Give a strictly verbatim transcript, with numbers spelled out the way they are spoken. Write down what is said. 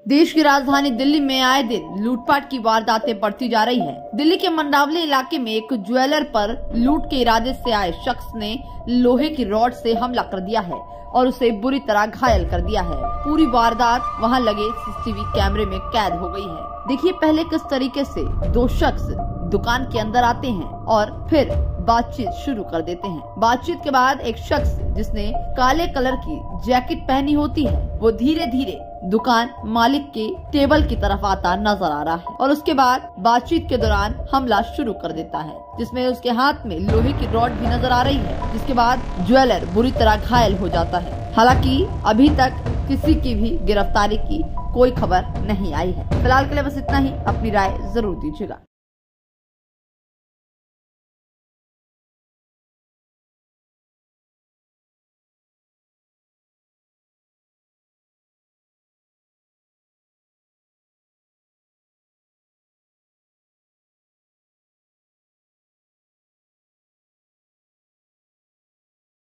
देश की राजधानी दिल्ली में आए दिन लूटपाट की वारदातें बढ़ती जा रही हैं। दिल्ली के मंडावली इलाके में एक ज्वेलर पर लूट के इरादे से आए शख्स ने लोहे की रॉड से हमला कर दिया है और उसे बुरी तरह घायल कर दिया है। पूरी वारदात वहां लगे सीसीटीवी कैमरे में कैद हो गई है। देखिए पहले किस तरीके से दो शख्स दुकान के अंदर आते हैं और फिर बातचीत शुरू कर देते हैं। बातचीत के बाद एक शख्स जिसने काले कलर की जैकेट पहनी होती है वो धीरे धीरे दुकान मालिक के टेबल की तरफ आता नजर आ रहा है और उसके बाद बातचीत के दौरान हमला शुरू कर देता है, जिसमें उसके हाथ में लोहे की रॉड भी नजर आ रही है, जिसके बाद ज्वेलर बुरी तरह घायल हो जाता है। हालांकि अभी तक किसी की भी गिरफ्तारी की कोई खबर नहीं आई है। फिलहाल के लिए बस इतना ही। अपनी राय जरूर दीजिएगा।